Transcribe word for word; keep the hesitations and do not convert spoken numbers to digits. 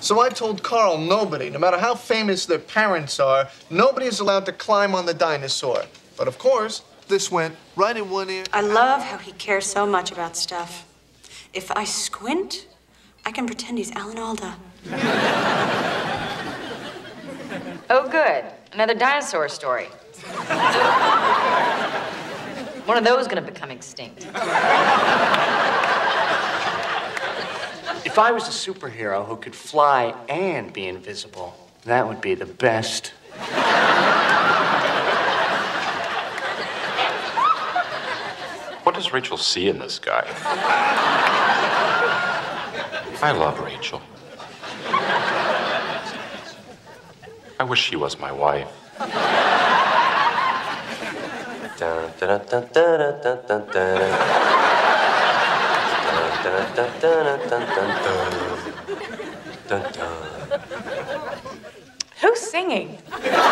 So I told Carl nobody, no matter how famous their parents are, nobody is allowed to climb on the dinosaur. But of course, this went right in one ear. I love how he cares so much about stuff. If I squint, I can pretend he's Alan Alda. Oh, good. Another dinosaur story. One of those gonna become extinct. If I was a superhero who could fly and be invisible, that would be the best. What does Rachel see in this guy? I love Rachel. I wish she was my wife. Dun, dun, dun, dun, dun, dun, dun. Dun, dun, dun, dun, dun, dun. Dun, dun. Who's singing?